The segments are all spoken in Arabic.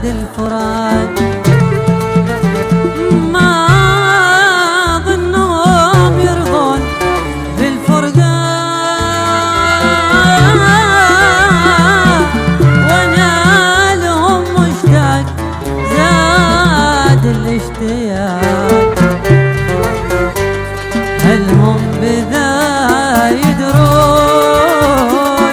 الفراق ما ظنهم يرضون بالفرقة وانا لهم مشتاق زاد الاشتياق هل هم بذا يدرون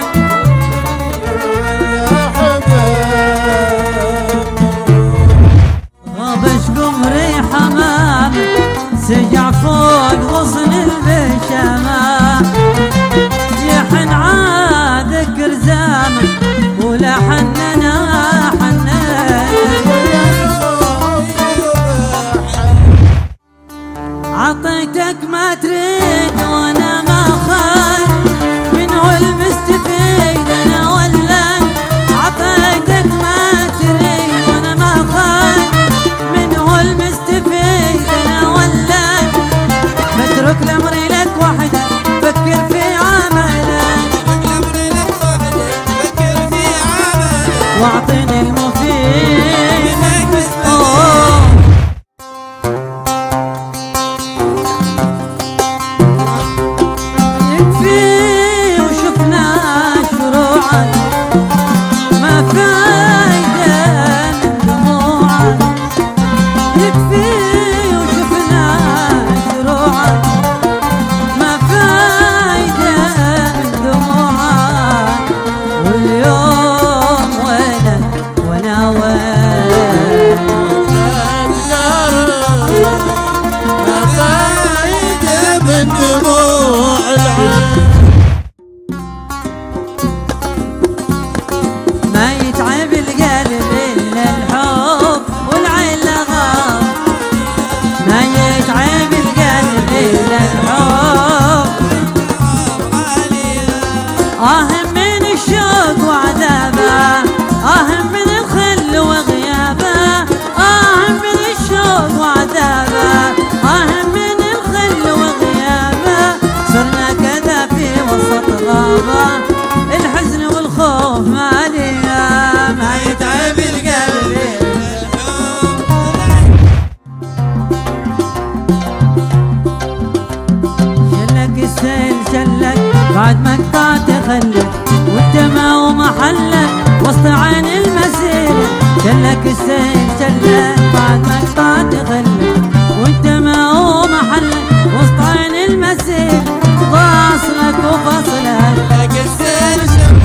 غابشكم ريح امام سجع فوق غصن البشامة يحن عادك رزام ولا حننا حنن عطيتك ما تريد وانا ما خايف منه المستفيد انا ولا عطيتك ما تريد وانا ما خايف منه المستفيد انا ولا بترك الامر لك وحدك فكر في عملك واعطيني المفيد ما يتعب القلب إلا الحب والعين لغاب ما يتعب القلب إلا الحب من الشوق وعذابه من الخل وغيابه من الشوق وعذابه من الخل وغيابه صرنا كذا في وسط غابه الحزن والخوف مالينا ما يتعب القلب شلك السيل شلك بعد ما قطعت خلك والدمى ومحلك وسط عين المسير شلك السيل شلك بعد ما قطعت خلك والدمى ومحلك وسط عين المسير فاصلك وفصلك لك السيل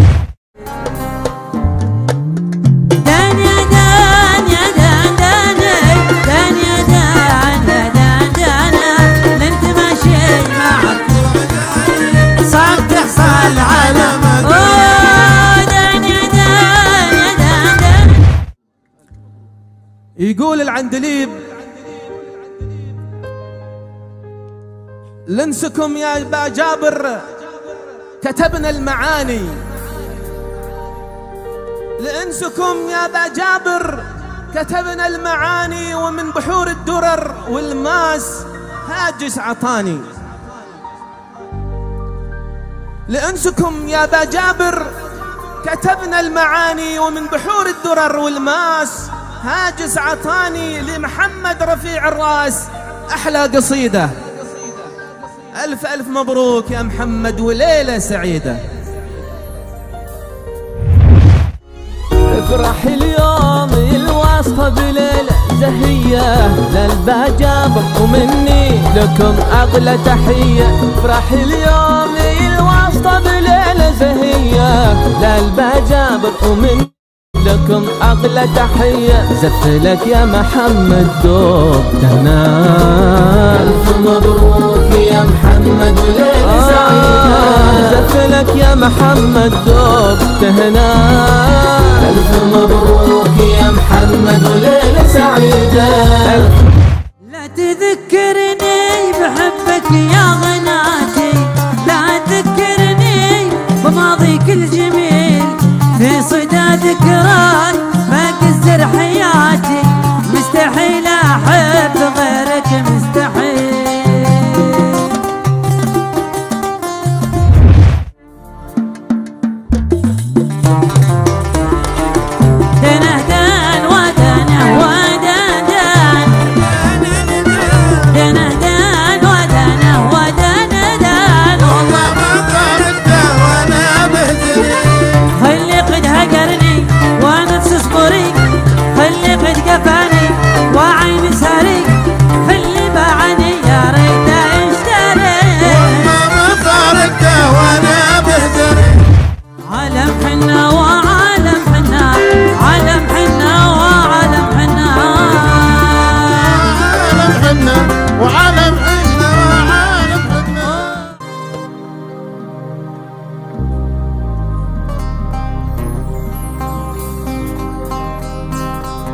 يقول العندليب لنسكم يا با جابر كتبنا المعاني لأنسكم يا با جابر كتبنا المعاني ومن بحور الدرر والماس هاجس عطاني لأنسكم يا با جابر كتبنا المعاني ومن بحور الدرر والماس هاجس عطاني لمحمد رفيع الراس أحلى قصيدة ألف ألف مبروك يا محمد وليلة سعيدة افرح اليوم الوصفة بليلة زهية للباجابر ومني لكم أغلى تحية افرح اليوم الوصفة بليلة زهية للباجابر ومني لكم أغلى تحية زفلك يا محمد دوب تهنا ألف مبروك يا محمد وليلة سعيدة زفلك يا محمد دوب تهنا ألف مبروك يا محمد وليلة سعيدة لا تذكرني بحبك يا غناتي لا تذكرني بماضيك الجميل في صدى ذكران ما كسر حياتي مستحيل احب غيرك مستحيل تنهدان ودان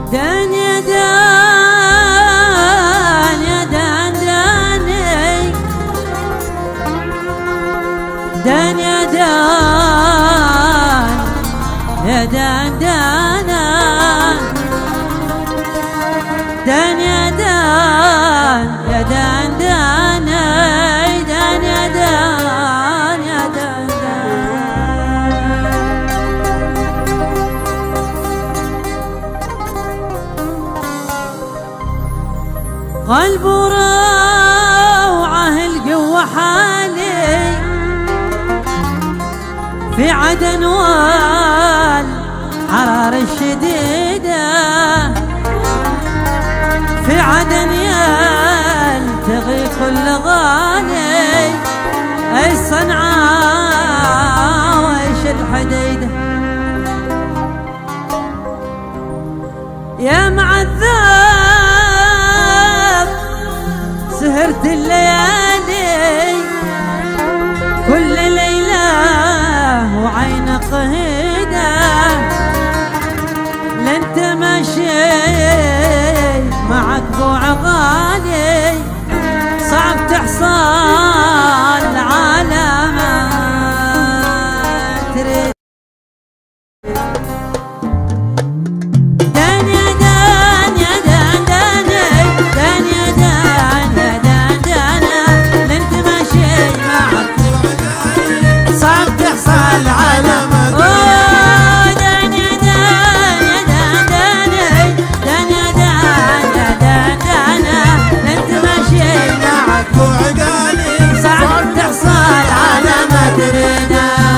دان يا دان يا دان داني دان يا دان يا دان دانا دان يا دان يا دان داني دان يا دان يا دان قلب روعه القوة حالي في عدن والحرارة الشديدة في عدن يلتغي كل غالي اي صنعاء وايش الحديدة يا معذب سهرت الليالي كل ليلة وعين قهيدة لانت ماشي معك ضوع غالي صعب تحصل على ما تريد دان يا دان يا دان داني دان يا دان يا دان دانا لانت ماشي معك صعب تحصل على ما دان يا دان يا دان داني دان يا دان يا دان دانا لانت ماشي معك صعب تحصل على ما تريد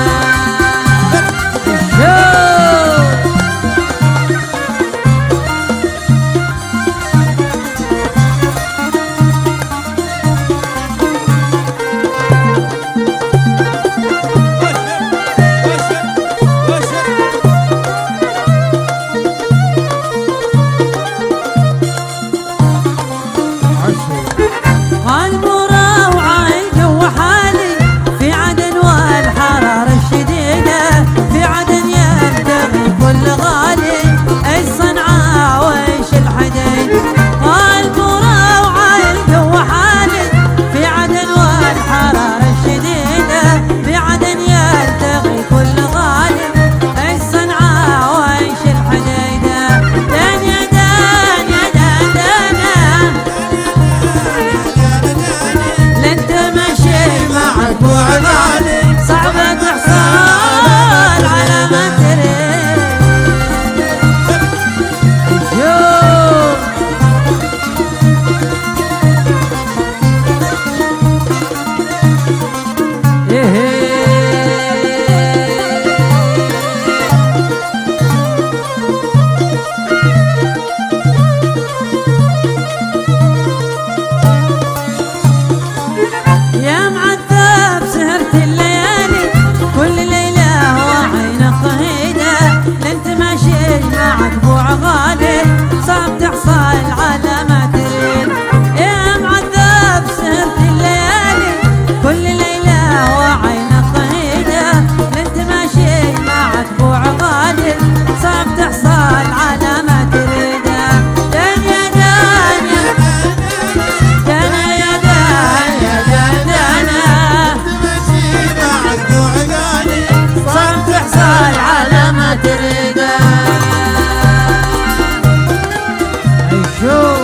قلب روعة القوة حالي في عدن والحرارة الشديدة في عدن يلتغي كل غالي اي صنعاء وايش الحديد قلب روعة القوة حالي في عدن والحرارة الشديدة في عدن يلتغي كل غالي اي صنعاء وايش الحديدة دان يا دان يا دان دانا لانت ماشي معك وعلالي صعب تحصل على ما تريد شوف يا معذب سهرت الليالي كل ليلة وعين قهيدة لانت ماشي معك ضوع غالي صعب تحصل على ما تريد يا معذب سهرت الليالي كل ليلة وعين قهيدة لانت ماشي معك ضوع غالي صعب تحصل على ما تريد دان يا دان يا دان يا دان يا دان دانا صعب تحصل على ما تريد اي شوف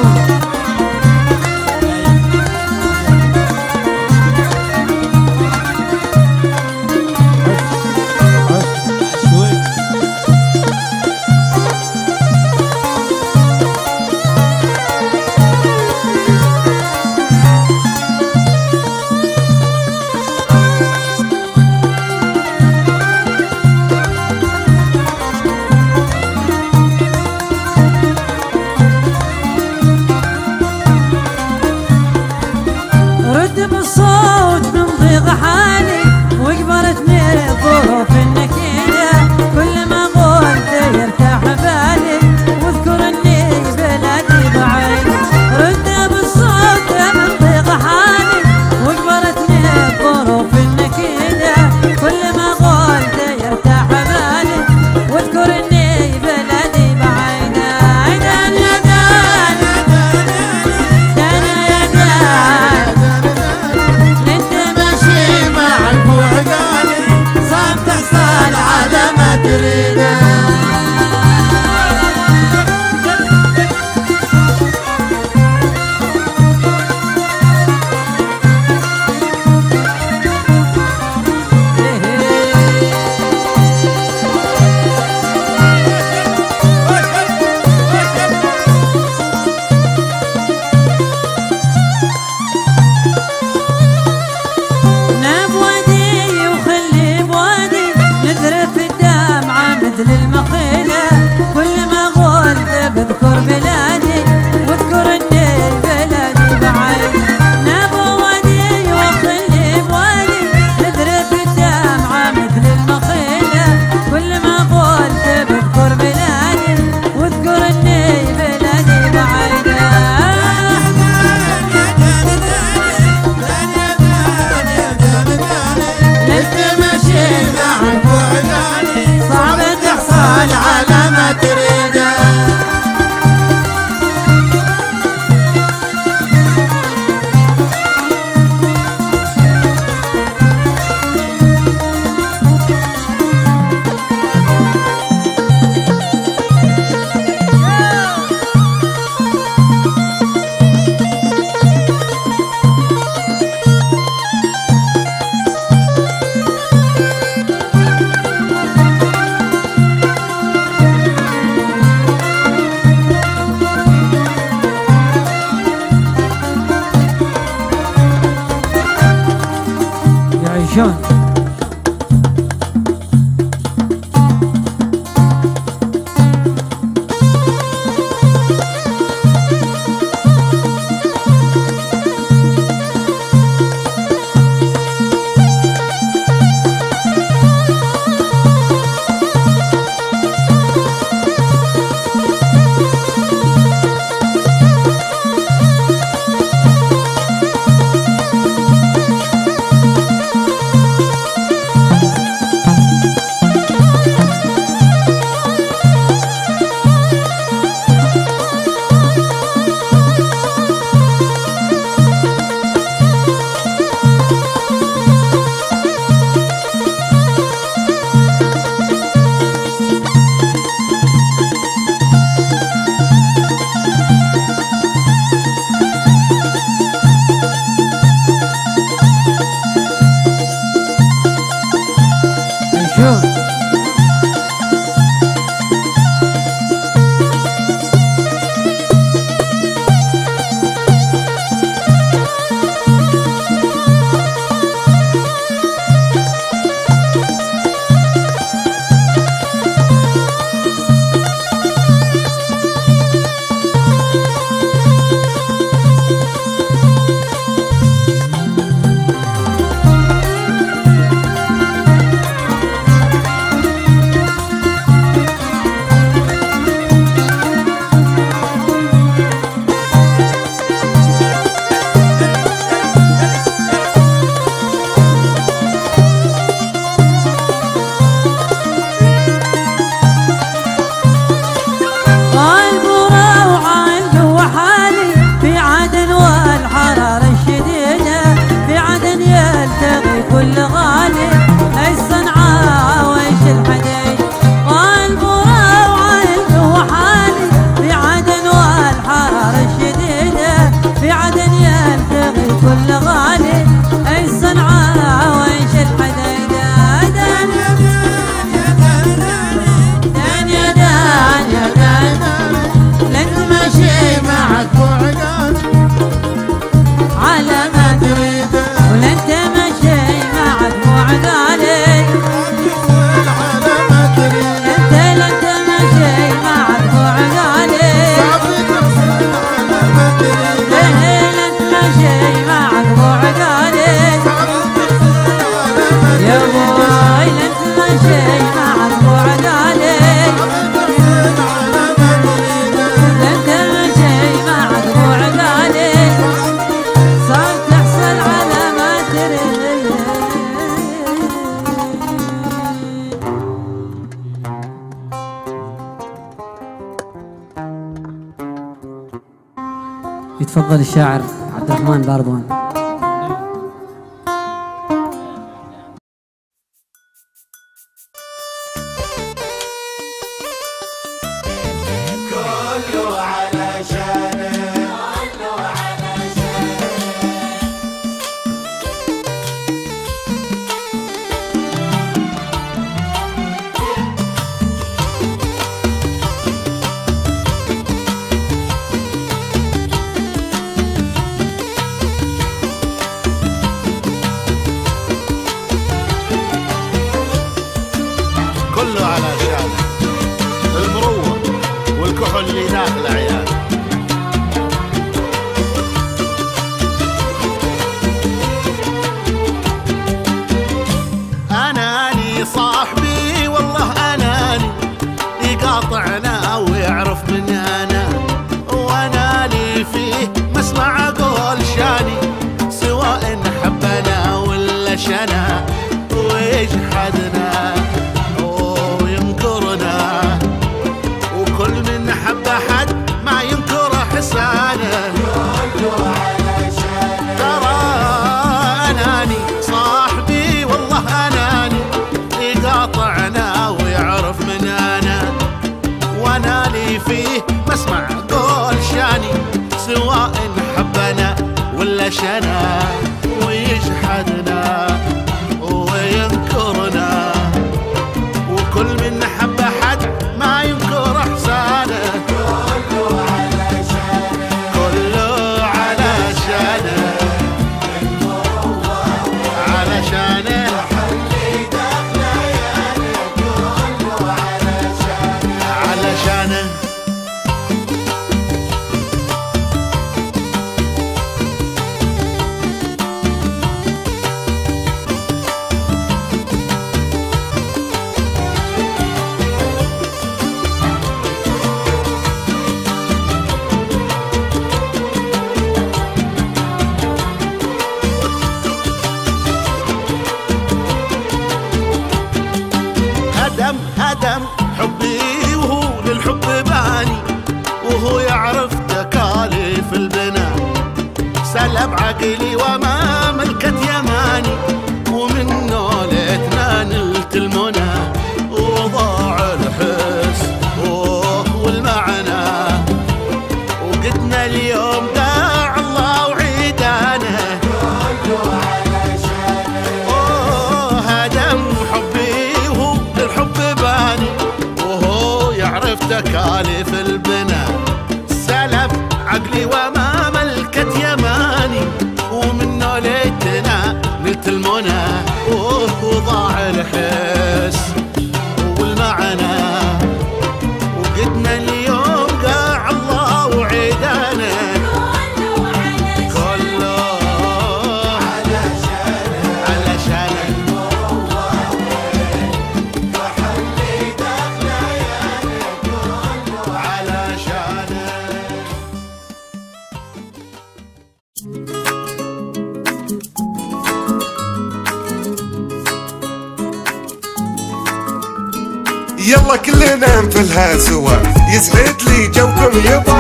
رد بالصوت من ضيق حالي وقبرتني الظروف النكيدة كل ما قلت يرتاح بالي واذكر اني بلادي بعيد رد بالصوت من ضيق حالي وقبرتني الظروف النكيدة كل ما قلت يرتاح بالي واذكر اني بلادي بعيد تريده. مثل المخيلة كل ما قلت بذكر بلادي واذكرني بلادي بعد. نابو وادي وخلي بوادي نذرف الدمعة مثل المخيلة كل ما قلت بذكر بلادي واذكرني بلادي بعد. لست ماشي معك وعداني صعب تحصل على ما تريده. يعيشون يتفضل الشاعر عبد الرحمن باردوان. كحلي داخل عيال. أناني صاحبي والله أناني يقاطعنا ويعرف من أنا، وأنا لي فيه مسمع قول شاني سواء حبنا ولا شنا، ويجحدنا وينكرنا وكل من حب حد ما ينكر حسانه. ترى أناني صاحبي والله أناني يقاطعنا ويعرف من أنا، وأنا لي فيه مسمع قول شاني سواء حبنا ولا شنا، ويجحدنا وينكرنا وكل من حب حد ما ينكر احسانه. كله علشانه علشانه علشانه. هدم حبي وهو للحب باني، وهو يعرف تكاليف البناء، سلب عقلي وما ملكت يماني، ومنه ليتنا نلت المنى، وضاع الحس والمعنى، وقدنا اليوم داع الله وعيدانه. تكاليف البناء سلب عقلي وما ملكت يماني، ومنه ليتنا نلت المنى، وضاع الحس والمعنى، وقدنا اليوم قاع الله وعيدانا. كله علشانه يلا كلنا نفلها سوا، يسعد لي جوكم يبا.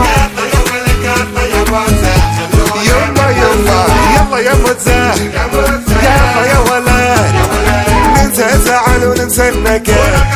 يلا يلا يا متزاه، يلا يا ولد ننسى الزعل وننسى النكد.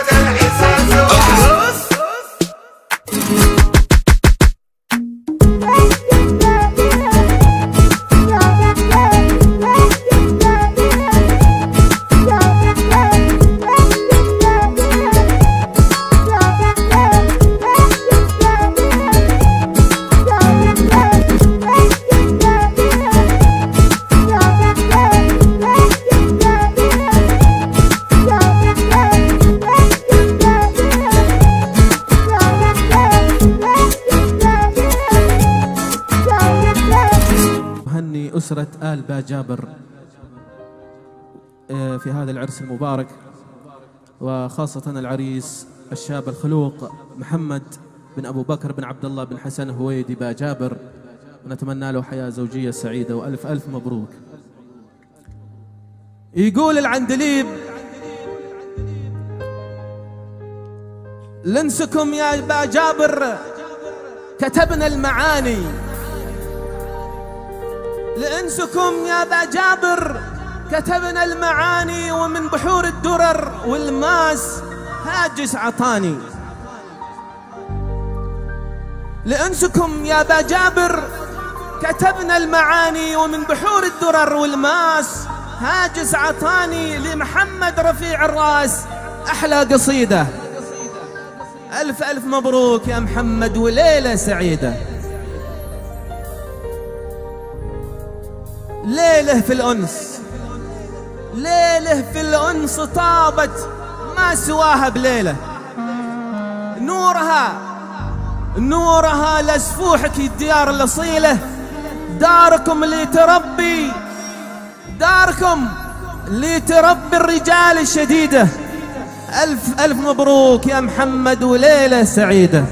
أسرة آل باجابر في هذا العرس المبارك، وخاصة العريس الشاب الخلوق محمد بن أبو بكر بن عبد الله بن حسن هويدي باجابر، ونتمنى له حياة زوجية سعيدة وألف ألف مبروك. يقول العندليب: لنسكم يا باجابر كتبنا المعاني، لأنسكم يا باجابر كتبنا المعاني، ومن بحور الدرر والماس هاجس عطاني. لأنسكم يا باجابر كتبنا المعاني، ومن بحور الدرر والماس هاجس عطاني. لمحمد رفيع الراس أحلى قصيدة. ألف ألف مبروك يا محمد، وليلة سعيدة، ليلة في الأنس، ليلة في الأنس طابت ما سواها بليلة، نورها نورها لسفوحك الديار الأصيلة، داركم اللي تربي، داركم اللي تربي الرجال الشديدة. ألف ألف مبروك يا محمد وليلة سعيدة.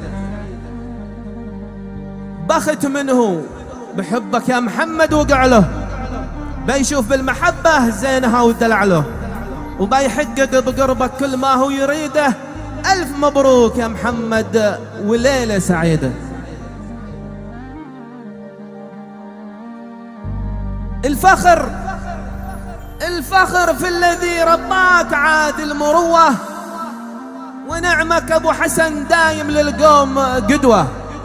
بخت منه بحبك يا محمد وقع له، بيشوف بالمحبة زينها ودلع له، وبيحقق بقربك كل ما هو يريده. ألف مبروك يا محمد وليلة سعيدة. الفخر في الذي رباك عاد المروة، ونعمك أبو حسن دايم للقوم قدوة.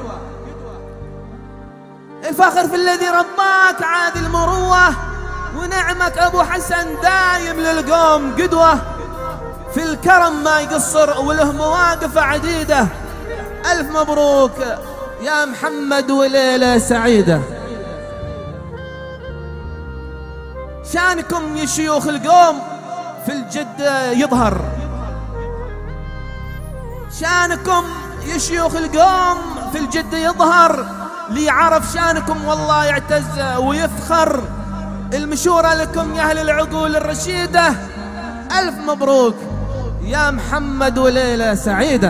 الفخر في الذي رباك عاد المروة، ونعمك أبو حسن دايم للقوم قدوة. في الكرم ما يقصر وله مواقف عديدة. ألف مبروك يا محمد وليلة سعيدة. شانكم يا شيوخ القوم في الجد يظهر، شانكم يا شيوخ القوم في الجد يظهر. لي عرف شانكم والله يعتز ويفخر. المشورة لكم يا أهل العقول الرشيدة. ألف مبروك يا محمد وليلة سعيدة.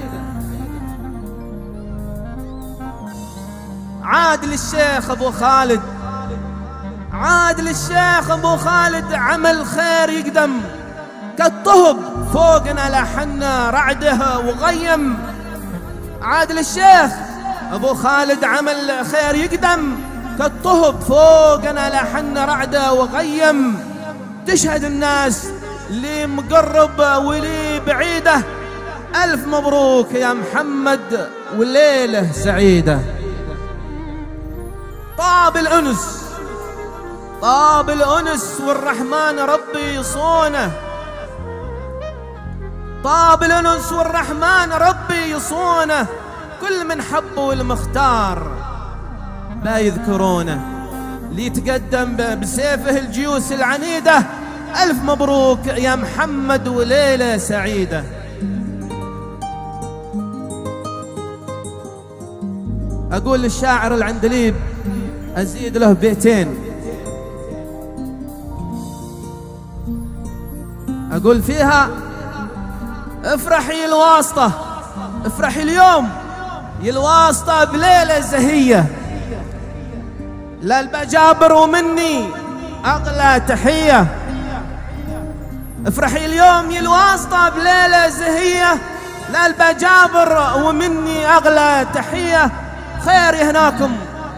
عادل الشيخ أبو خالد، عادل الشيخ أبو خالد عمل خير يقدم، كالطهب فوقنا لحنا رعده وغيم. عادل الشيخ أبو خالد عمل خير يقدم، كالطهب فوقنا لحنا رعده وغيم. تشهد الناس اللي مقرب واللي بعيده. ألف مبروك يا محمد والليلة سعيدة. طاب الأنس، طاب الأنس والرحمن ربي يصونه، طاب الأنس والرحمن ربي يصونه. كل من حبه والمختار لا يذكرونه، اللي يتقدم بسيفه الجيوس العنيدة. ألف مبروك يا محمد وليلة سعيدة. أقول للشاعر العندليب أزيد له بيتين، أقول فيها: افرحي الواسطة، افرحي اليوم يا الواسطة بليلة زهية، للبجابر ومني أغلى تحية. افرحي اليوم يا الواسطة بليلة زهية، للبجابر ومني أغلى تحية. خير يهناكم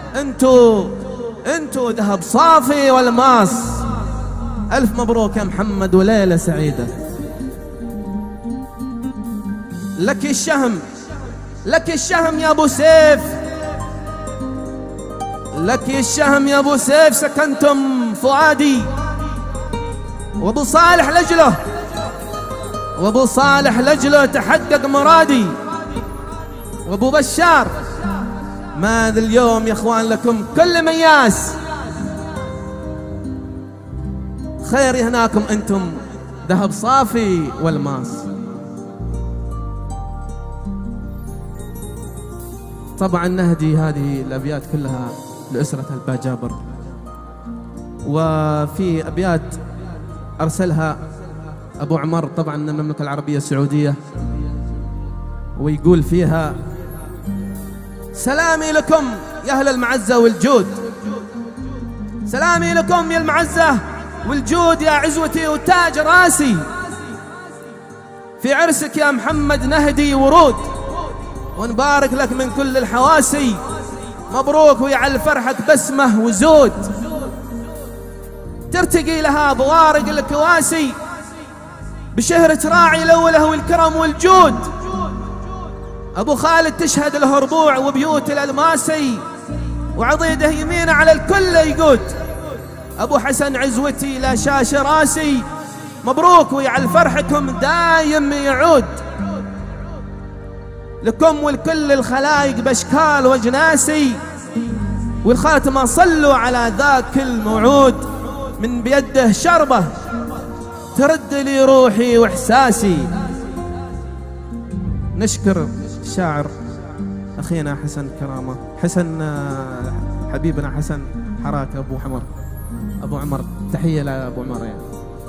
انتو ذهب صافي والماس. ألف مبروك يا محمد وليلة سعيدة. لك الشهم، لك الشهم يا أبو سيف، لك الشهم يا أبو سيف. سكنتم فؤادي، وأبو صالح لجله، وأبو صالح لجله تحقق مرادي. وأبو بشار ماذا اليوم يا إخوان لكم كل مياس. خير يهناكم أنتم ذهب صافي والماس. طبعا نهدي هذه الأبيات كلها لأسرة الباجابر، وفي أبيات أرسلها أبو عمر طبعا من المملكة العربية السعودية، ويقول فيها: سلامي لكم يا أهل المعزة والجود، سلامي لكم يا المعزة والجود يا عزوتي وتاج راسي. في عرسك يا محمد نهدي ورود، ونبارك لك من كل الحواسي. مبروك ويعل فرحك بسمة وزود، ترتقي لها بوارق الكواسي، بشهرة راعي الأوله والكرم والجود. أبو خالد تشهد له ربوع وبيوت الألماسي، وعضيده يمينه على الكل يقود. أبو حسن عزوتي لا شاش راسي، مبروك ويعل فرحكم دايم يعود. لكم ولكل الخلايق باشكال وجناسي، والخاتمة صلوا على ذاك الموعود. من بيده شربة ترد لي روحي واحساسي. نشكر الشاعر أخينا حسن كرامة، حسن حبيبنا حسن حراك أبو عمر، تحية لأبو عمر يعني.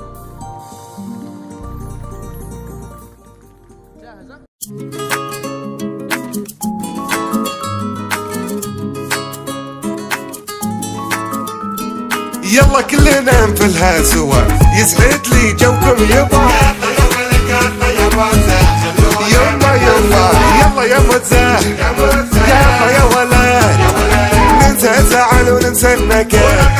يلا كلنا نفلها سوا، يسعد لي جوكم يبا. يلا يلا يا مزاح، يلا يا ولد، ننسى الزعل وننسى النكد.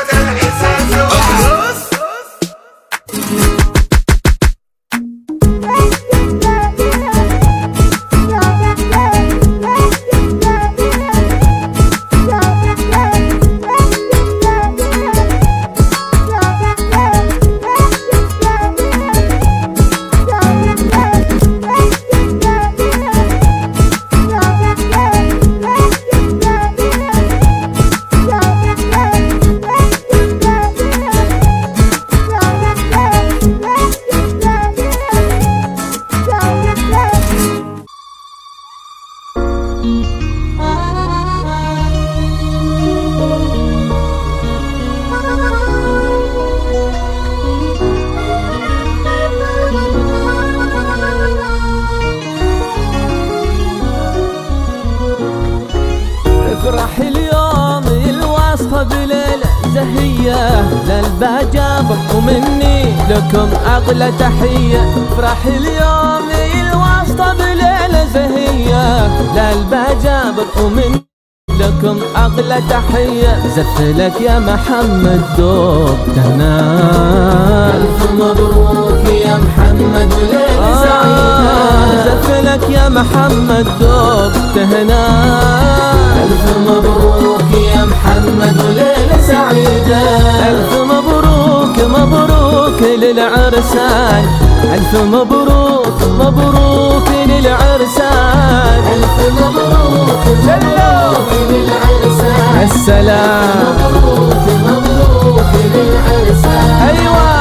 افرح اليوم الوصفة بليلة زهية للبجابر ومني لكم أغلى تحية. افرح اليوم الوصفة بليلة زهية للبجابر ومني لكم أغلى تحية. زفلك يا محمد دوب تهنى، ألف مبروك يا محمد وليلة سعيدة. زفلك يا محمد دوب تهنى، ألف مبروك يا محمد وليلة سعيدة. ألف مبروك مبروك للعرسان، ألف مبروك مبروك للعرسان. ألف مبروك مبروك للعرسان. السلام مبروك مبروك للعرسان. أيوة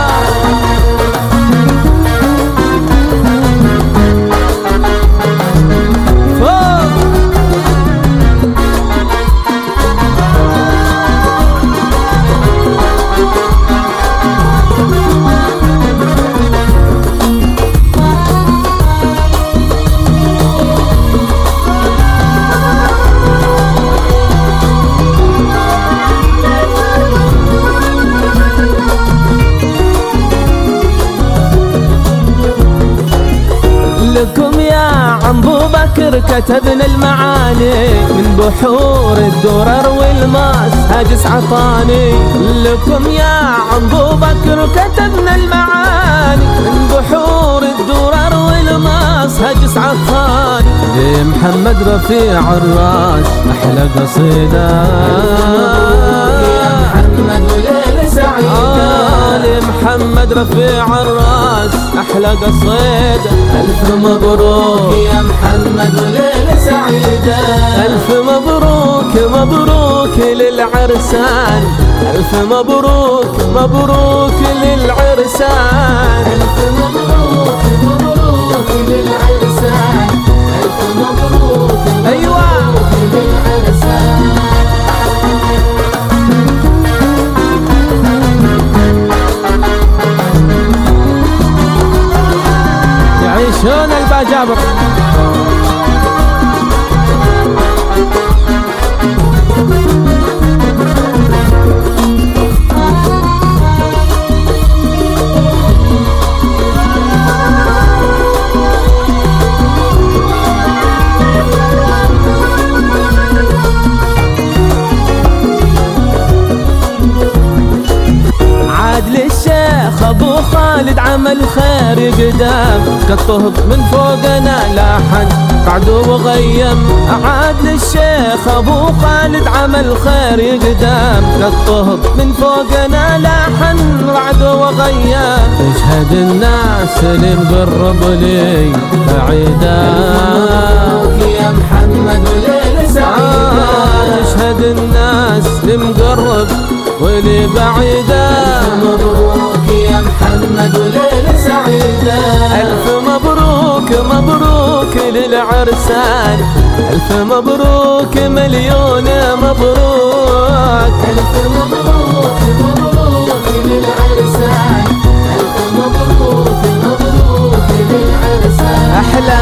لكم يا عم ابو بكر كتبنا المعاني من بحور الدرر والماس هاجس عطاني. لكم يا عم ابو بكر كتبنا المعاني من بحور الدرر والماس هاجس عطاني. لمحمد رفيع الراس احلى قصيده، يا محمد وليلة سعيدة. لمحمد رفيع الراس احلى قصيده. الف مبروك يا محمد وليلة سعيدة. الف مبروك مبروك للعرسان. الف مبروك مبروك للعرسان. الف مبروك مبروك للعرسان. الف مبروك مبروك للعرسان. يعيشون البجابر. للشيخ ابو خالد عمل خير قدام، كالطهب من فوقنا لاحن قعد وغيم. عاد للشيخ ابو خالد عمل خير قدام، كالطهب من فوقنا لاحن رعد وغيم. اشهد الناس اللي مقرب لي بعيدا، يا محمد وليلة سعيدة. اشهد الناس اللي مقرب واللي بعيدة. ألف مبروك يا محمد وليلة سعيدة. ألف مبروك مبروك للعرسان. ألف مبروك مليون مبروك، ألف مبروك مبروك للعرسان، ألف مبروك مبروك للعرسان. أحلى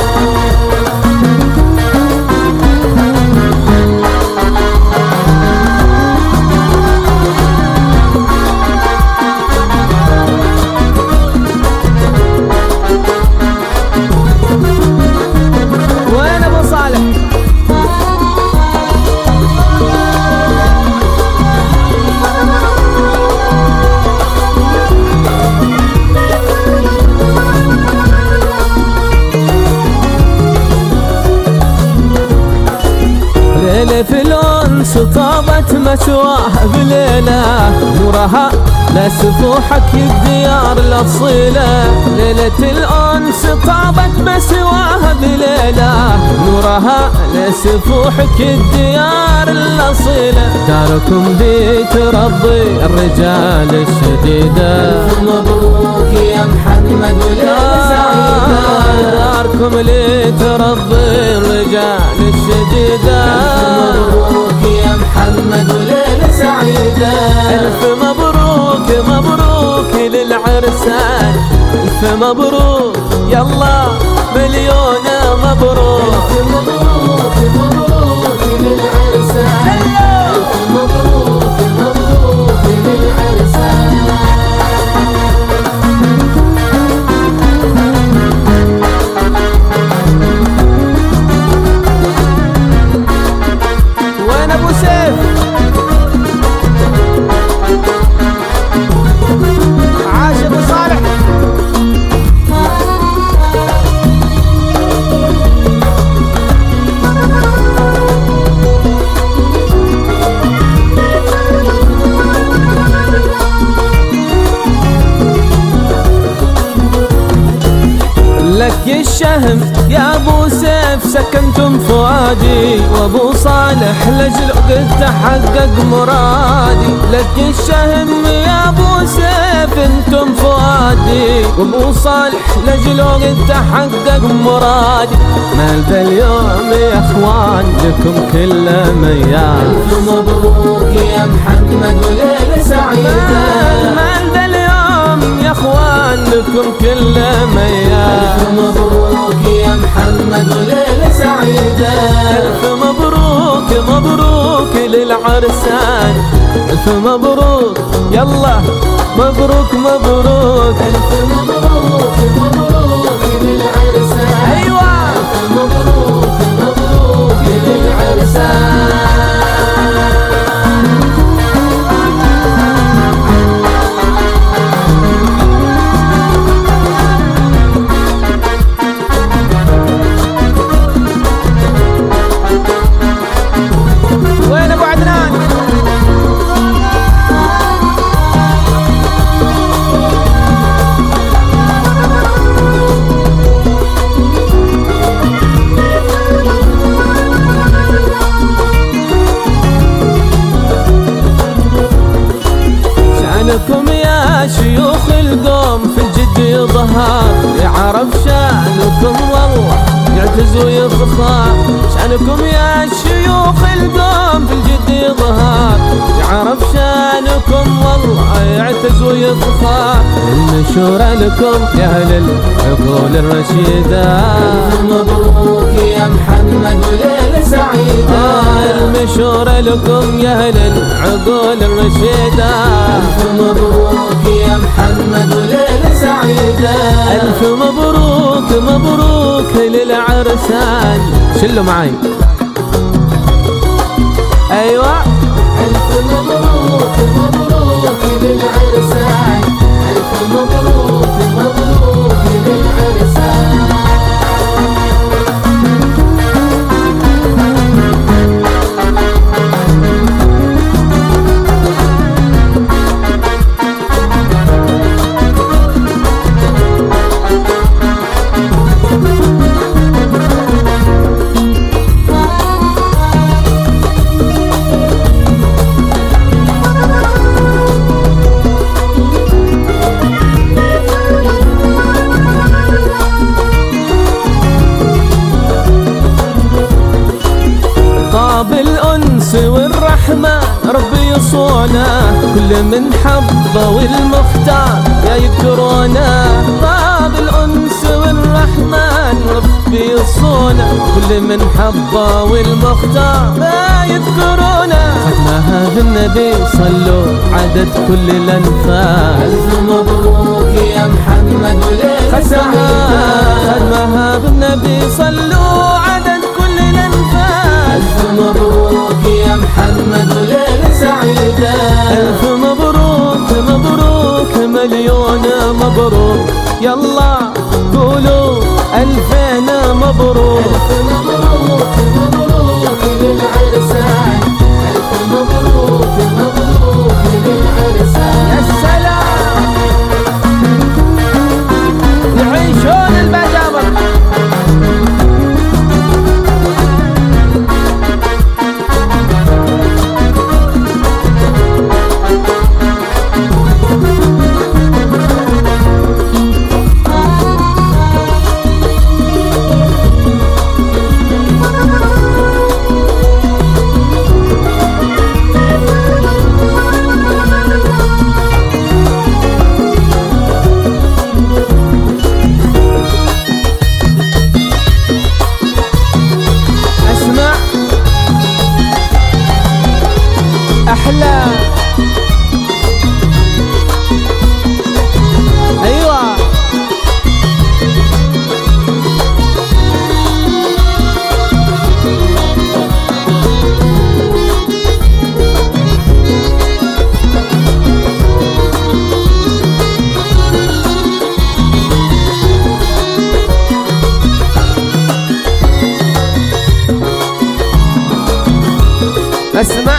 في الأنس طابت مسواها بليلة، نورها لسفوحك الديار الأصيلة. ليلة الأنس طابت مسواها بليلة، نورها لسفوحك الديار الأصيلة. داركم بيت ربي الرجال الشديدة، ألف مبروك يا محمد وليلة سعيدة. داركم ليت ربي الرجال الشديدة، مبروك يا محمد وليلة سعيدة. ألف مبروك مبروك للعرسان، ألف مبروك يلا مليون مبروك. ألف مبروك مبروك للعرسان، ألف مبروك مبروك للعرسان. وين ابو سيف؟ عاش ابو صالح. لك الشهم يا ابو سيف سكنتم فؤادي، وابو صالح لجل قد تحقق مرادي. لك الشهم يا ابو سيف انتم فؤادي، وابو صالح لجل قد تحقق مرادي. مال ذا اليوم يا اخوان لكم كل ميال، ألف مبروك يا محمد وليلة سعيدة. مال ذا اليوم يا اخوان لكم كل ميال، ألف مبروك يا محمد وليلة سعيدة. ألف مبروك مبروك للعرسان، ألف مبروك يلا مبروك مبروك. ألف مبروك مبروك للعرسان، أيوة ألف مبروك مبروك للعرسان. وين ابو عدنان؟ شأنكم يا شيوخ القوم في الجد يظهر، يعرف شأنكم والله يعتز ويفخر. شأنكم يا شيوخ القوم في الجد يظهر، يعرف شأنكم والله يعتز ويفخر. المشورة لكم يا أهل العقول الرشيدة، ألف مبروك يا محمد وليلة سعيدة. المشورة لكم يا أهل العقول الرشيدة، ألف مبروك يا محمد وليلة سعيدة. ألف مبروك مبروك للعرسان. شلوا معي أيوة. ألف مبروك مبروك للعرسان، ألف مبروك مبروك للعرسان. يذكرونه كل من حبه والمختار يا يذكرونه باب الأنس والرحمن ربي يصونه كل من حبه والمختار يا يذكرونه ختمها بالنبي صلوا عدد كل الأنفال ألف مبروك يا محمد وليلة سعيدة ختمها بالنبي صلوا عدد كل الأنفال ألف مبروك يا محمد وليلة سعيدة ألف مبروك مبروك مليون مبروك يلا قولوا ألفين مبروك ألف مبروك مبروك للعرسان ألف مبروك مبروك للعرسان يا سلام يعيشون البجابر أحلى أيوة اسمع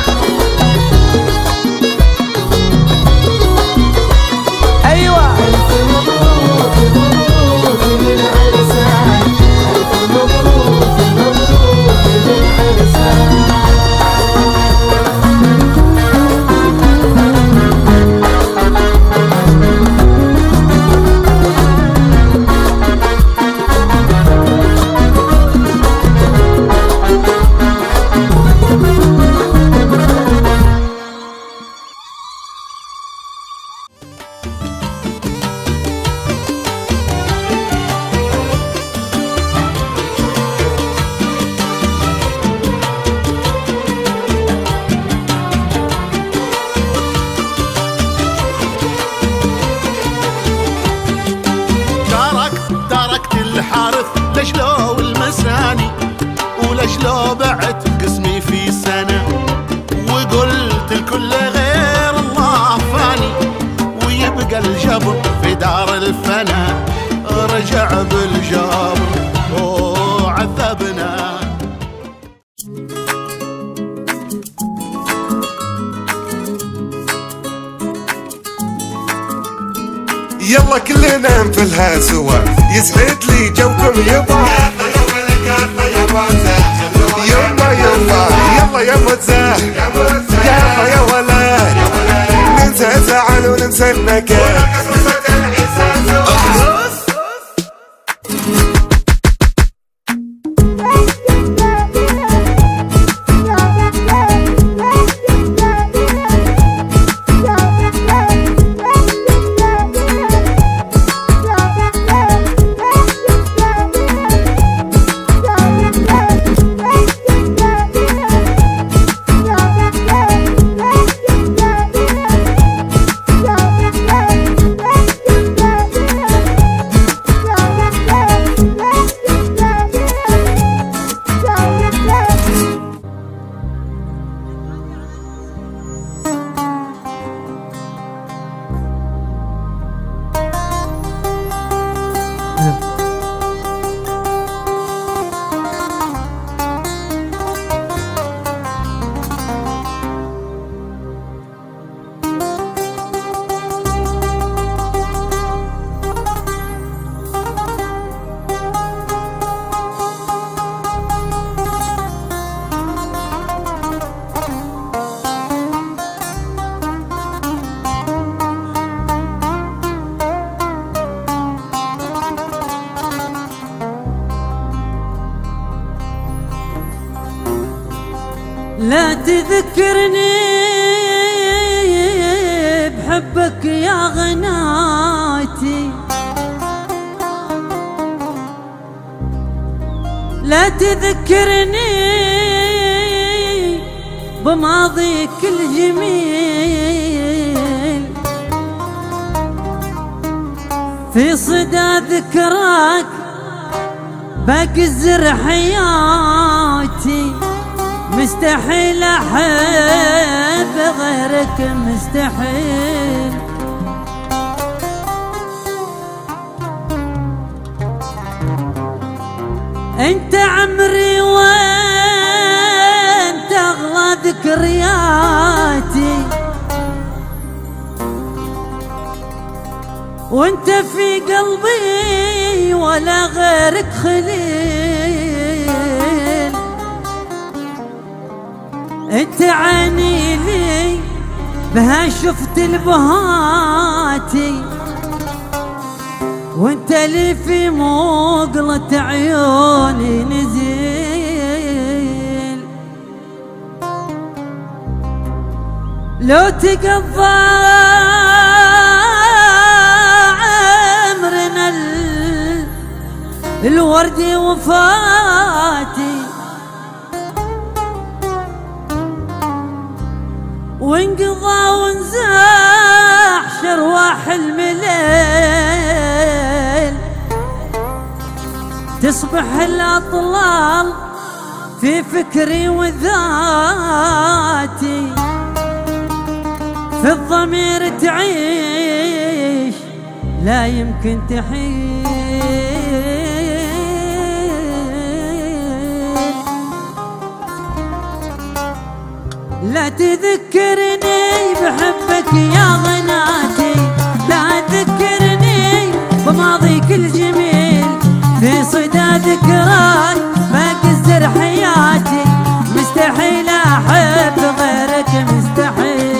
لشلو المساني ولشلو بعت قسمي في سنة وقلت الكل غير الله فاني ويبقى الجبر في دار الفنا رجع بالجبر وعذبنا يلا كلنا نفلها سوا يسعد لي جوكم يبا يلا يلا يا مزاح يلا يا ولد ننسى الزعل وننسى النكد لا تذكرني بحبك يا غناتي، لا تذكرني بماضيك الجميل، في صدى ذكراك بجزر حياتي، مستحيل احب غيرك مستحيل. انت عمري وانت اغلى ذكرياتي، وانت في قلبي ولا غيرك خليل. انت عيني لي بها شفت البهاتي، وانت لي في مقلة عيوني نزيل. لو تقضى عمرنا الورد وفاتي، وانقضى ونزاح شرواح المليل، تصبح الأطلال في فكري وذاتي، في الضمير تعيش لا يمكن تحيل. لا تذكرني بحبك يا غناتي، لا تذكرني بماضيك الجميل، في صدى ذكراك بجزر حياتي، مستحيل احب غيرك مستحيل.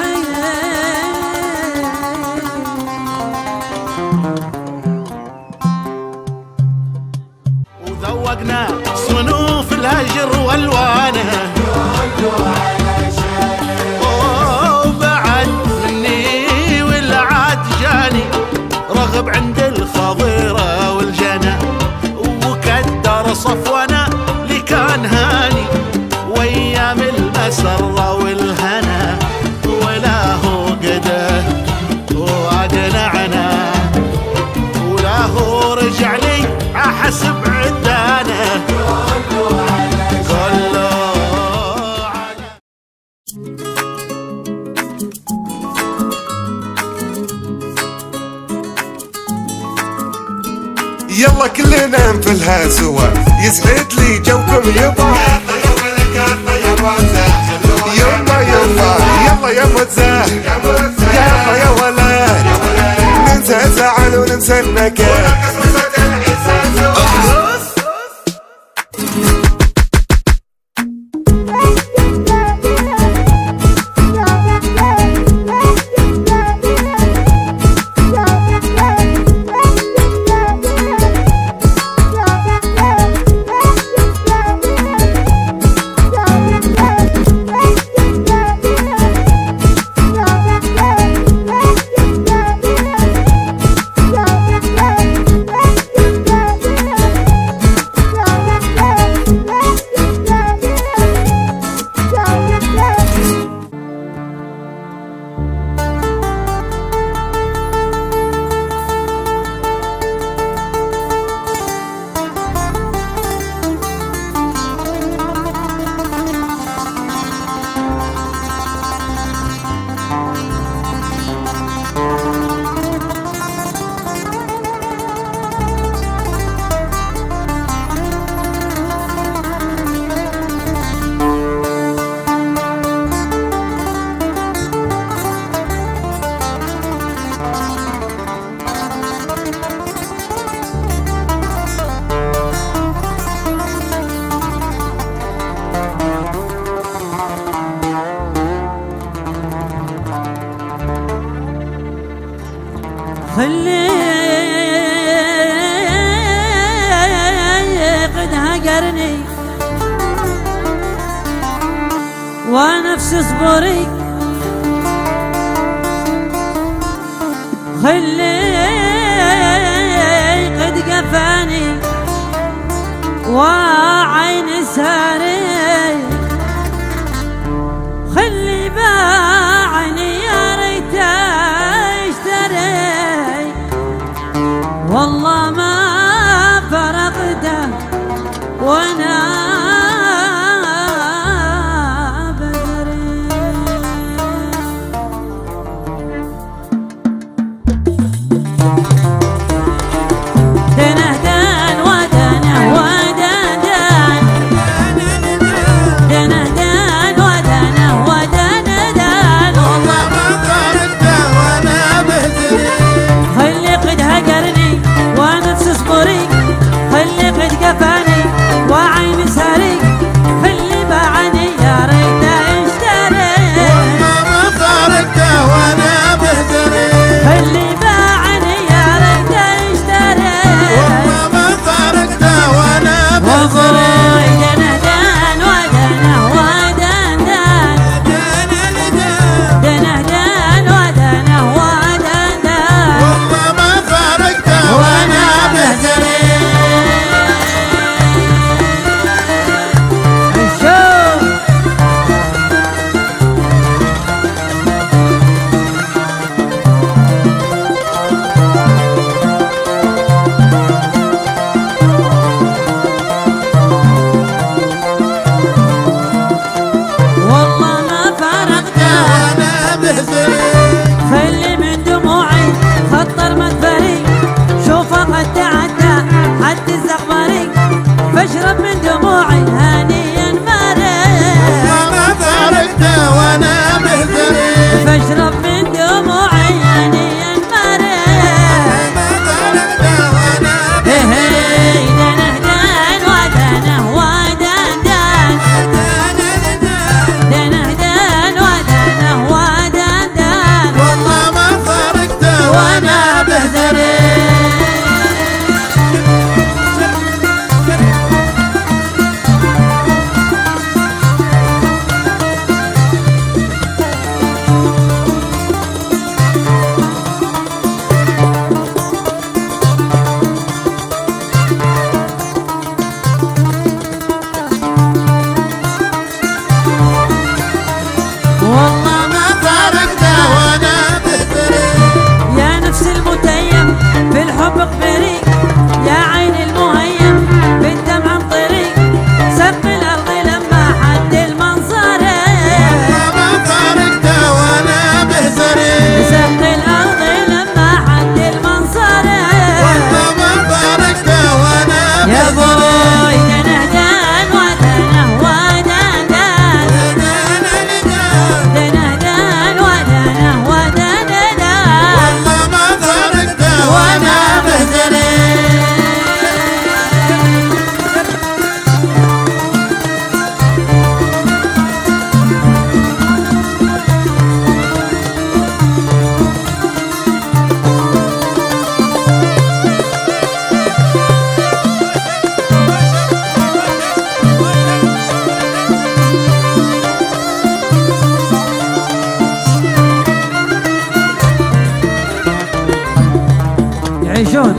وذوقنا صنوف الهجر والوانه وبعد مني والعاد جاني رغب عند الخضيره والجنى وكدر صفونا اللي كان هاني وايام المسره والهنا ولا هو قده وادنعنا ولا هو رجع لي احسب عدانه كله على يلا كلنا نفلها سوا يسعد لي جوكم يبا يلا يلا يا مزاه يلا يا ولد ننسى الزعل وننسى النكد خلي قد هجرني ونفس صبري خلي قد قفاني وعين ساري خلي باعني يا ريت اشتري والله ما فرقته وانا بدري يعيشون.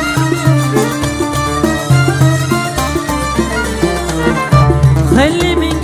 خلي من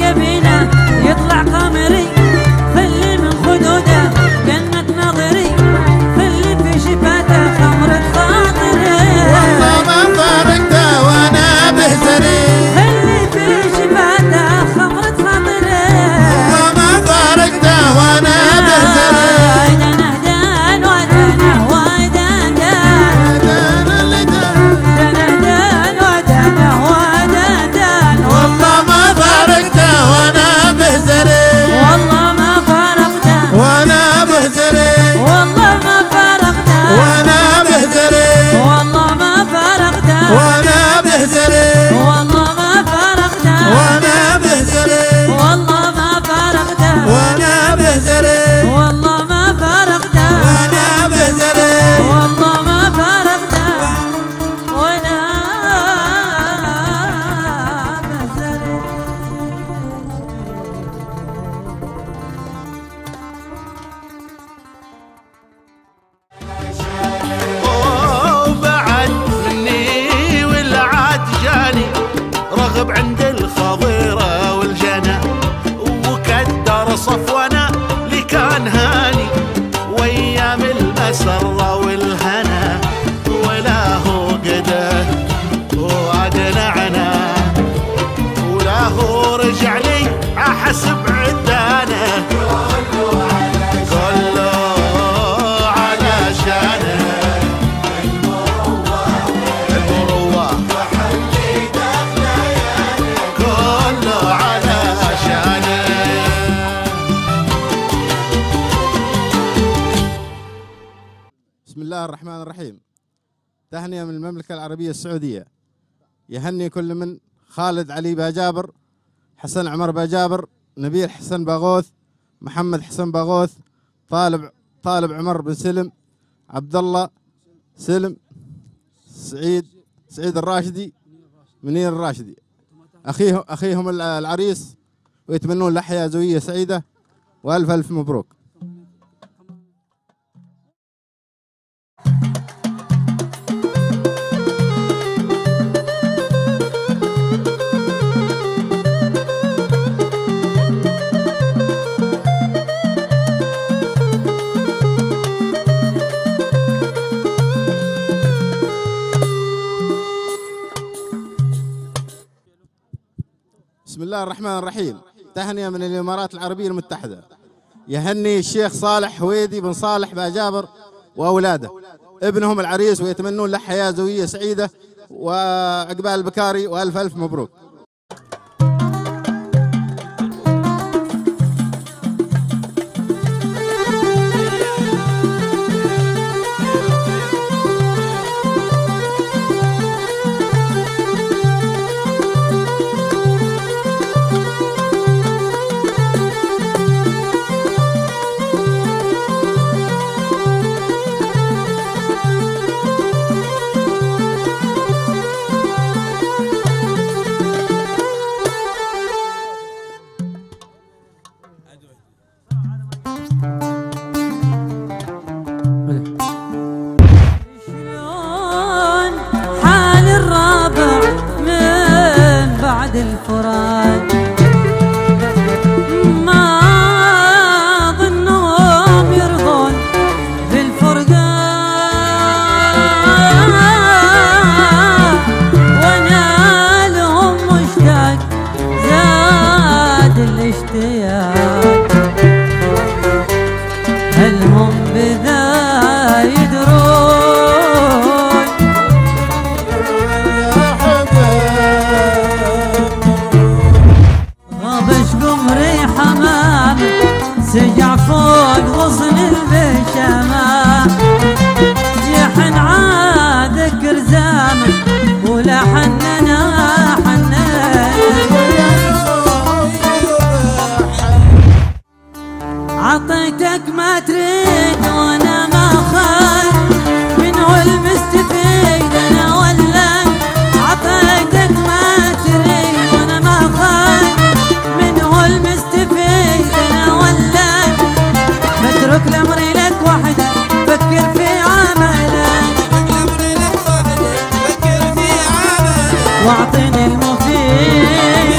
الله الرحمن الرحيم. تهنئة من المملكة العربية السعودية. يهني كل من خالد علي باجابر، حسن عمر باجابر، نبيل حسن باغوث، محمد حسن باغوث، طالب عمر بن سلم، عبد الله سلم، سعيد الراشدي، منير الراشدي، أخيهم العريس، ويتمنون له حياة زوجية سعيدة وألف ألف مبروك. بسم الله الرحمن الرحيم. تهنئة من الإمارات العربية المتحدة. يهني الشيخ صالح هويدي بن صالح باجابر وأولاده ابنهم العريس، ويتمنون له حياة زوجية سعيدة وعقبال البكاري وألف ألف مبروك. الفرات ما ظنهم يرضون بالفرقة، وانا لهم مشتاق زاد الاشتياق، هل هم بذا يدرون؟ سجع فوق غصن البشامة يحن عادك رزامة ولا حننا حنن، عطيتك ما تريد وانا ما خاف منه المستفيد انا ولا، عطيتك ما تريد وانا ما خاف منه المستفيد انا ولا، اترك لامري لك وحدك فكر في عملك، واعطيني المفيد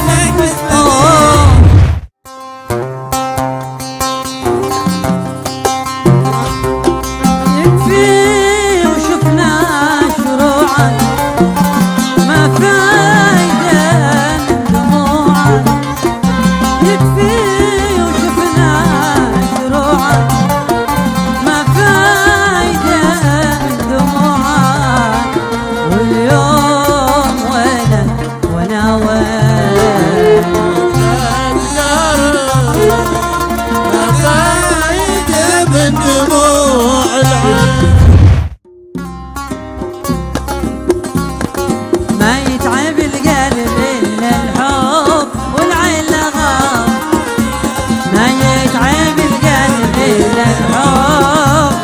يكفي وشفنا شروعك ما فايدة من دموعك، يكفي وشفنا شروعك ما فايدة من دموعك، واليوم وينك وانا وين، ما فايدة من دموع العين، ما يتعب القلب الا الحب والعين لغاب، ما يتعب القلب الا الحب،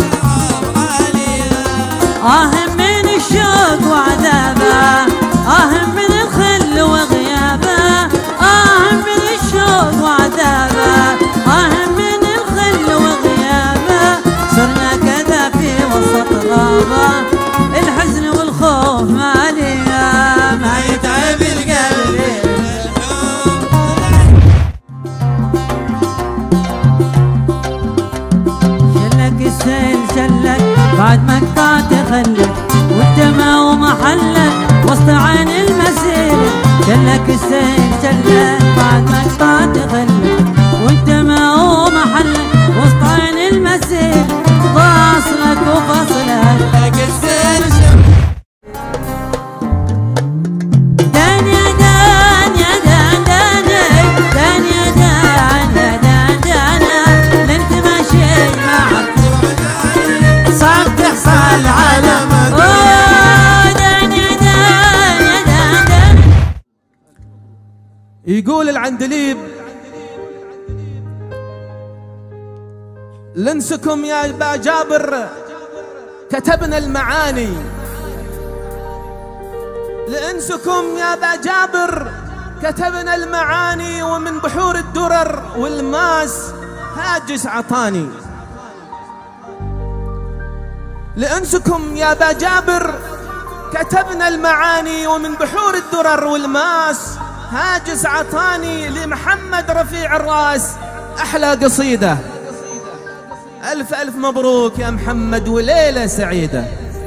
من الشوق وعذابه، من الخل وغيابه، من الشوق وعذابه، من الخل وغيابه، صرنا كذا في وسط غابه، الحزن والخوف مالينا، ما يتعب القلب شلك السيل شلك بعد ما قطعت خلك، والدمى ومحلك وسط عين المسير، شلك السيل شلك بعد ما قطعت خلك، والدمى ومحلك وسط عين المسير، فاصلك وفصلك لك السيل دان يا دان يا دان دان دان يا دان يا دان دان، انت ماشي معك صعب تحصل يقول العندليب: لنسكم يا أبا جابر كتبنا المعاني، لأنسكم يا أبا جابر كتبنا المعاني، ومن بحور الدرر والماس هاجس عطاني. لأنسكم يا أبا جابر كتبنا المعاني، ومن بحور الدرر والماس هاجس عطاني. لمحمد رفيع الراس أحلى قصيدة. ألف ألف مبروك يا محمد وليلة سعيدة.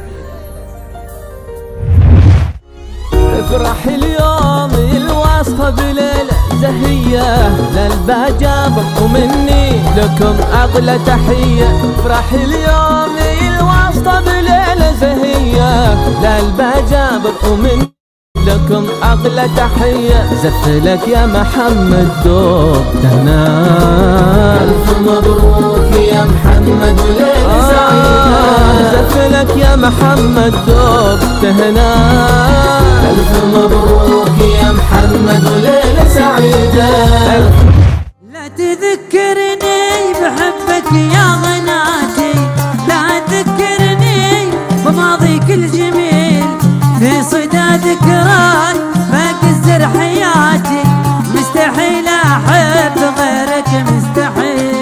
افرح اليوم الواسطة بليلة زهية للباجابر، ومني لكم أغلى تحية. افرح اليوم الواسطة بليلة زهية للباجابر، ومني لكم أغلى تحية. زفلك يا محمد دوب تهنا، ألف مبروك يا محمد وليلة سعيدة. زفلك يا محمد دوب تهنا، ألف مبروك يا محمد وليلة سعيدة. لا تذكرني بحبك يا غناتي، لا تذكرني بماضيك الجميل، في صدى ذكراك بقزر حياتي، مستحيل أحب غيرك مستحيل.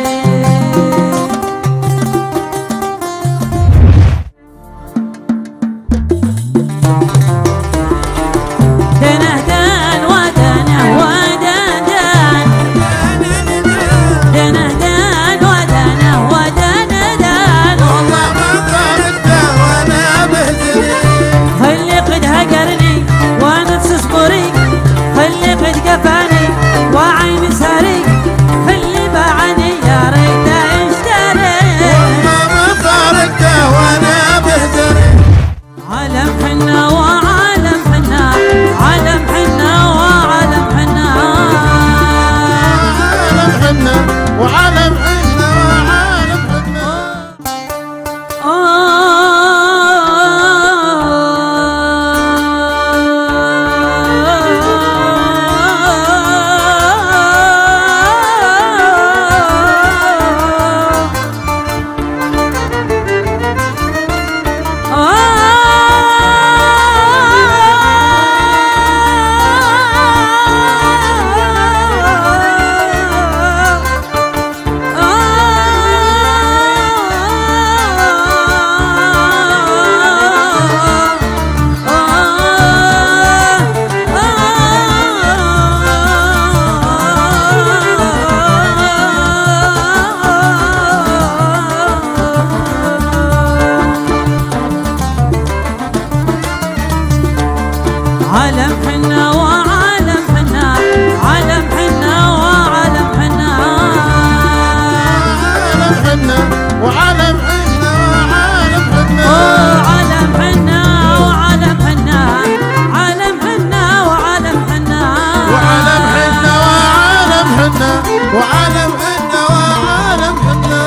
دنه دان ودنه ودن دان، دنه دان ودنه ودن دان، والله ما طارته وانا بهدري. خلي قد هجرني ونفس صبري، خلي قد قفاني وعيني ساري، خلي باعني يا ريت اشتري. والله ما طارته وانا بهدري. عالم حنا وعالم حنا، عالم حنا وعالم حنا، عالم حنا وعالم حنا وعالم حنا. عالم حنا وعالم حنا، عالم حنا وعالم حنا، عالم حنا وعالم حنا وعالم حنا. عالم حنا وعالم حنا، عالم حنا وعالم حنا، وعالم حنا وعالم حنا وعالم حنا وعالم حنا.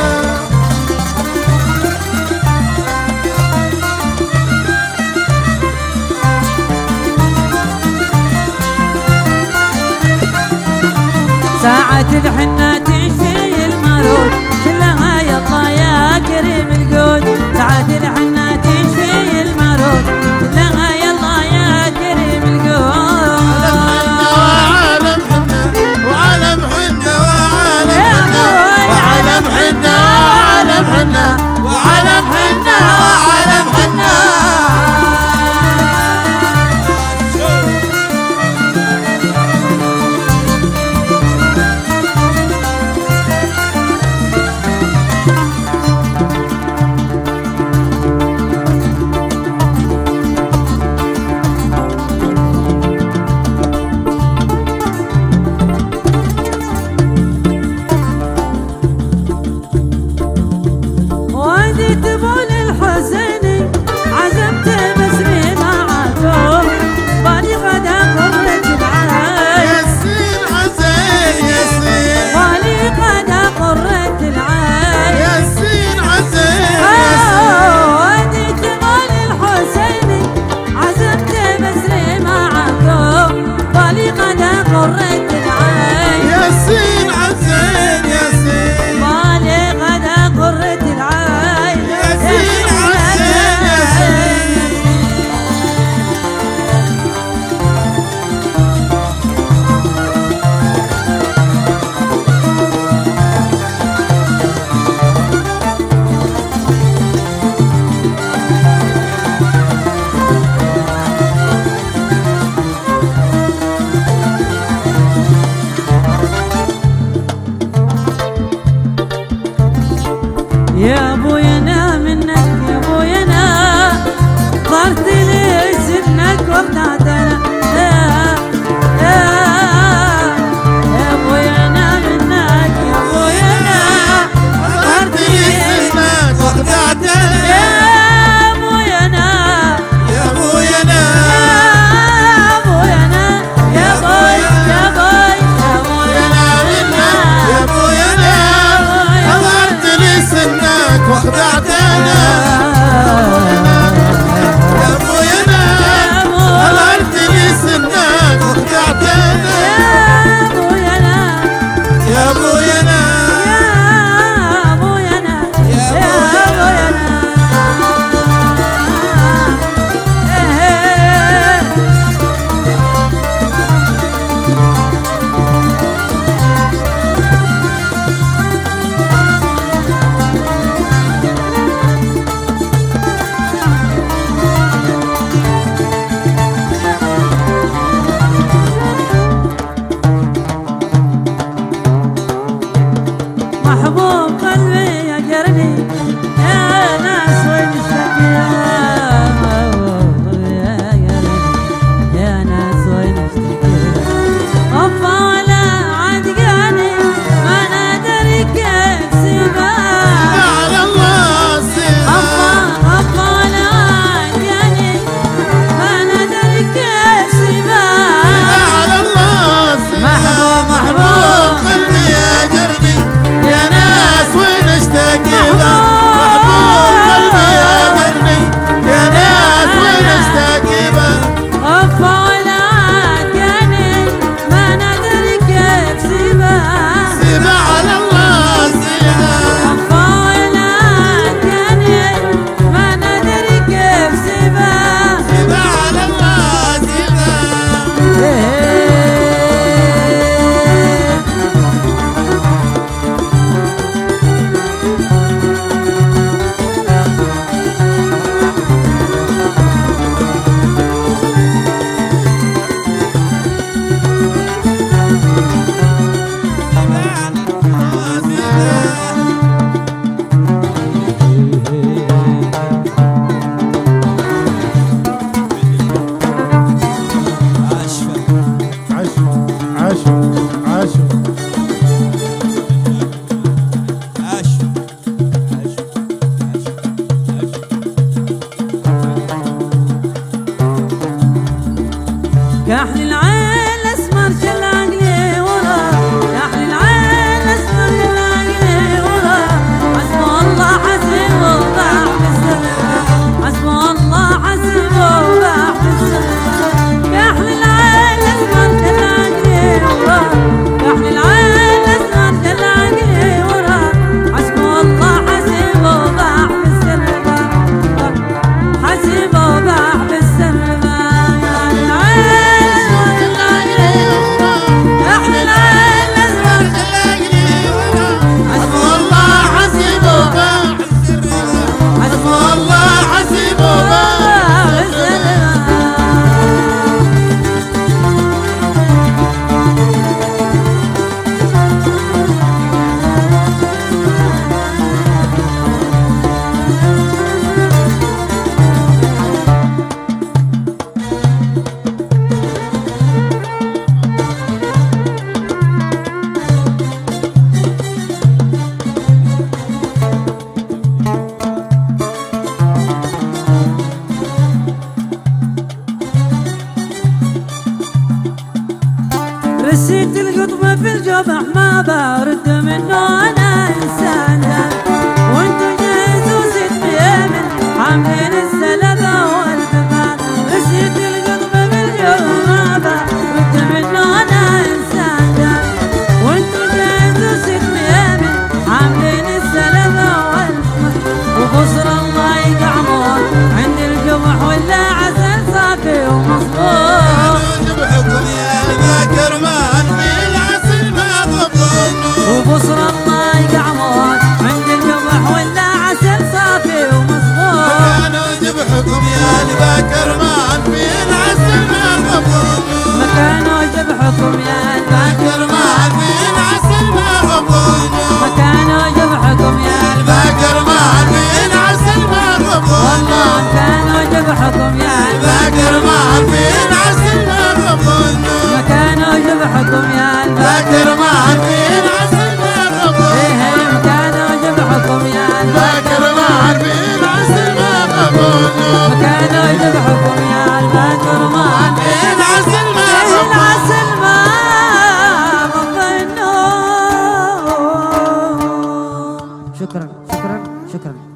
ساعة الحنة تشفي المرود، كلها يلا يا كريم الجود. ساعة الحنة تشفي المرود، كلها يلا يا كريم الجود. وعالم حنا وعالم حنا وعالم حنا وعالم حنا وعالم حنا وعالم حنا وعالم حنا. كحل العين الاسمر جل عقلي ورا، كحل العين الاسمر جل عقلي ورا، حسبه الله حسبه وباع بالسلامة، حسبه الله حسبه وباع بالسلامة. كحل العين الاسمر جل عقلي ورا، كحل العين الاسمر جل عقلي ورا، حسبه الله حسبه وباع بالسلامة، حسبه وباع بالسلامة. رسيت القطبة في الجبح ما برد منه انا انسان، وانتو جهزوا 6 بيمن حاملين السلبة والببان. رسيت القطبة في الجبح ما برد منه انا انسان، وانتو جهزوا 6 بيمن حاملين السلبة والببان. وبصر الله يقعمون عند القمح ولا عسل صافي ومصبوط. وبصر الله يقعمون عند القمح ولا عسل صافي ومصبوط. مكانوا ذبحكم يا الباكر ما عارفين عسل ما غبون، مكانوا ذبحكم يا الباكر ما عارفين عسل ما غبون، مكانوا ذبحكم يا الباكر ما عارفين عسل ما غبون. والله مكانوا ذبحكم يا الباكر ما عارفين عسل ما غبون، مكانوا ذبحكم يا الباكر ما عارفين عسل ما غبون. مكانوا ذبحكم يا الباكر ما عارفين عسل ما غبون، مكانوا ذبحكم يا الباكر ما عارفين عسل ما غبون. العسل ما غبنوا. شكرا شكرا شكرا.